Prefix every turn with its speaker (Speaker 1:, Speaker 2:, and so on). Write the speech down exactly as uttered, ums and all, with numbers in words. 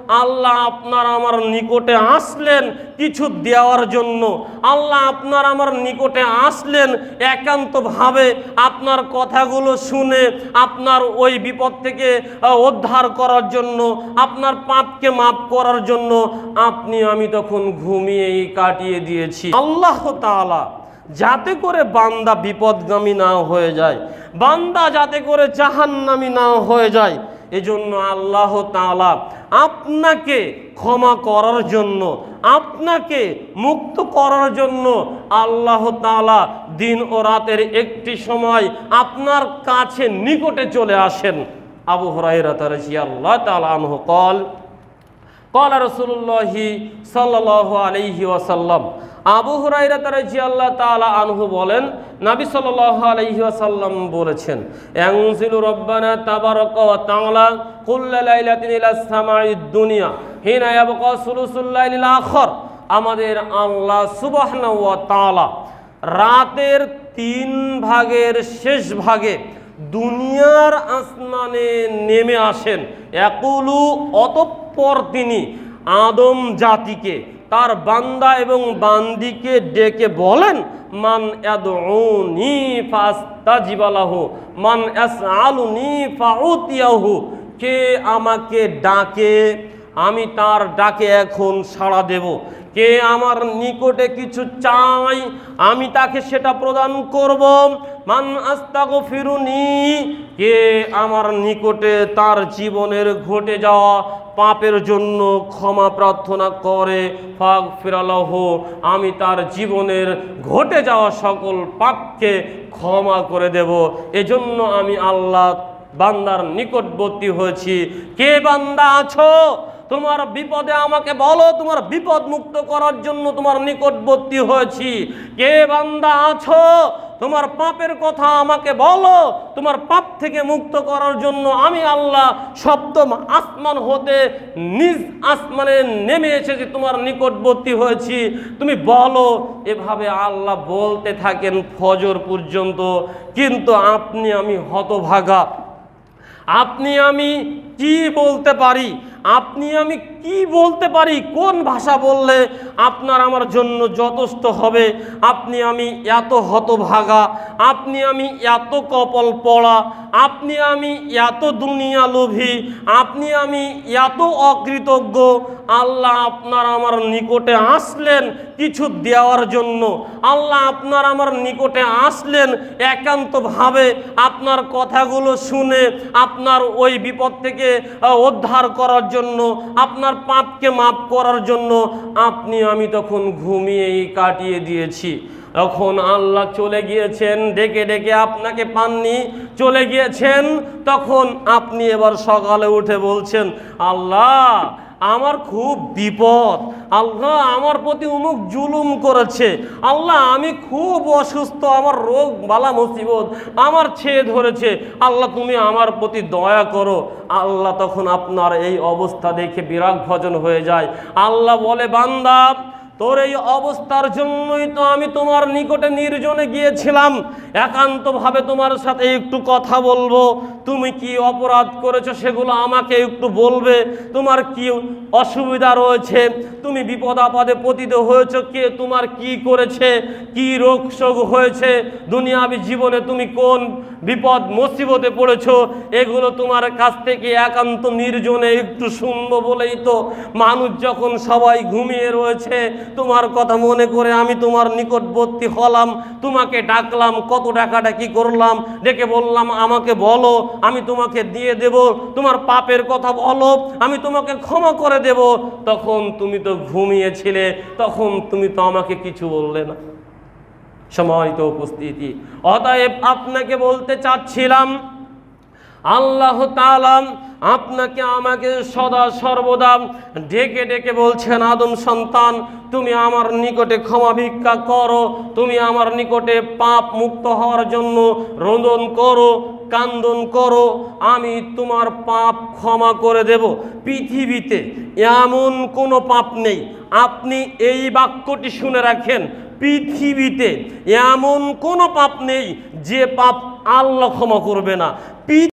Speaker 1: আল্লাহ আপনার আমার নিকটে আসলেন কিছু দেওয়ার জন্য, আল্লাহ আপনার আমার নিকটে আসলেন একান্তভাবে আপনার কথাগুলো শুনে আপনার ওই বিপদ থেকে উদ্ধার করার জন্য, আপনার পাপকে মাফ করার জন্য। আপনি আমি তখন ঘুমিয়েই কাটিয়ে দিয়েছি। আল্লাহ তাআলা যাতে করে বান্দা বিপদগামী না হয়ে যায়, বান্দা যাতে করে জাহান্নামী না হয়ে যায়, এজন্য আল্লাহ তাআলা আপনাকে ক্ষমা করার জন্য, আপনাকে মুক্ত করার জন্য আল্লাহ তাআলা দিন ও রাতের একটি সময় আপনার কাছে নিকটে চলে আসেন। আবু হুরায়রা রাদিয়াল্লাহু তাআলা আনহু قال قال رسول الله صلى الله عليه وسلم, আবু হুরায়রা রাদিয়াল্লাহু তাআলা আনহু বলেন, নবী সাল্লাল্লাহু আলাইহি ওয়াসাল্লাম বলেছেন, ইয়ানজিলু রাব্বানা তাবারাকা ওয়া তাআলা কুল্লা লাইলাতিন ইলাস সামাঈদ দুনিয়া হিনা ইয়াবকা সুলুসুল লাইলিল আখির। আমাদের আল্লাহ সুবহানাহু ওয়া তাআলা রাতের তিন ভাগের শেষ ভাগে দুনিয়ার আসমানে নেমে আসেন। ইয়াকুলু, অতঃপর তিনি আদম জাতিকে, তার বান্দা এবং বান্দিকে ডেকে বলেন, মান ইয়াদউনি ফাস্তাজিব লাহু মান ইয়াসআলুনি ফাউতিয়াহু। কে আমাকে ডাকে আমি তার ডাকে এখন সাড়া দেব, কে আমার নিকটে কিছু চাই আমি তাকে সেটা প্রদান করব। মান আস্তাগফিরুনি, কে আমার নিকটে তার জীবনের ঘটে যাওয়া পাপের জন্য ক্ষমা প্রার্থনা করে, ফাগফির লাহু, আমি তার জীবনের ঘটে যাওয়া সকল পাপকে ক্ষমা করে দেব। এজন্য আমি আল্লাহ বান্দার নিকটবর্তী হয়েছি। কে বান্দা আছো তোমার বিপদে আমাকে বলো, তোমার বিপদ মুক্ত করার জন্য তোমার নিকটবর্তী হয়েছি। কে বান্দা আছো তোমার পাপের কথা আমাকে বলো, তোমার পাপ থেকে মুক্ত করার জন্য আমি আল্লাহ সপ্তম আসমান হতে নিজ আসমানে নেমে এসেছি, তোমার নিকটবর্তী হয়েছি, তুমি বলো। এভাবে আল্লাহ বলতে থাকেন ফজর পর্যন্ত। কিন্তু আপনি আমি হতভাগা, আপনি আমি কি বলতে পারি, আপনি আমি কি বলতে পারি, কোন ভাষা বললে আপনার আমার জন্য যথেষ্ট হবে? আপনি আমি এত হতভাগা, আপনি আমি এত কপাল পড়া, আপনি আমি এত দুনিয়া লোভী, আপনি আমি এত অকৃতজ্ঞ। আল্লাহ আপনার আমার নিকটে আসলেন কিছু দেওয়ার জন্য, আল্লাহ আপনার আমার নিকটে আসলেন একান্তভাবে আপনার কথাগুলো শুনে আপনার ওই বিপদ থেকে উদ্ধার করার জন্য, আপনার পাপকে মাফ করার জন্য। আপনি আমি তখন ঘুমিয়েই কাটিয়ে দিয়েছি। তখন আল্লাহ চলে গিয়েছেন, ডেকে ডেকে আপনাকে পাননি, চলে গিয়েছেন। তখন আপনি এবার সকালে উঠে বলছেন, আল্লাহ আমার খুব বিপদ, আল্লাহ আমার প্রতি অমুক জুলুম করেছে, আল্লাহ আমি খুব অসুস্থ, আমার রোগ বালা মুসিবত আমার ছেয়ে ধরেছে, আল্লাহ তুমি আমার প্রতি দয়া করো। আল্লাহ তখন আপনার এই অবস্থা দেখে বিরাগ ভজন হয়ে যায়। আল্লাহ বলে, বান্দা তোর এই অবস্থার জন্যই তো আমি তোমার নিকটে নির্জনে গিয়েছিলাম, একান্তভাবে তোমার সাথে একটু কথা বলবো। তুমি কি অপরাধ করেছো সেগুলো আমাকে একটু বলবে, তোমার কি অসুবিধা রয়েছে, তুমি বিপদ আপদে পতিত হয়েছো, কে তোমার কি করেছে, কি রোগ শোক হয়েছে, দুনিয়াবি জীবনে তুমি কোন বিপদ মুসিবতে পড়েছো, এগুলো তোমার কাছ থেকে একান্ত নির্জনে একটু শুনবো বলেই তো মানুষ যখন সবাই ঘুমিয়ে রয়েছে তোমার কথা মনে করে আমি তোমার নিকটবর্তী হলাম, তোমাকে ডাকলাম, কত টাকাটা কি করলাম, ডেকে বললাম আমাকে বলো, আমি তোমাকে দিয়ে দেব, তোমার পাপের কথা বলো, আমি তোমাকে ক্ষমা করে দেব। তখন তুমি তো ঘুমিয়েছিলে, তখন তুমি তো আমাকে কিছু বললে না। সম্মানিত উপস্থিতি, অতএব আপনাকে বলতে চাচ্ছিলাম, আল্লাহ তাআলা আপনাকে আমাকে সদা সর্বদা ডেকে ডেকে বলছেন, আদম সন্তান তুমি আমার নিকটে ক্ষমা ভিক্ষা করো, তুমি আমার নিকটে পাপ মুক্ত হওয়ার জন্য রোদন করো, কান্দন করো, আমি তোমার পাপ ক্ষমা করে দেব। পৃথিবীতে এমন কোনো পাপ নেই, আপনি এই বাক্যটি শুনে রাখেন, পৃথিবীতে এমন কোনো পাপ নেই যে পাপ আল্লাহ ক্ষমা করবে না।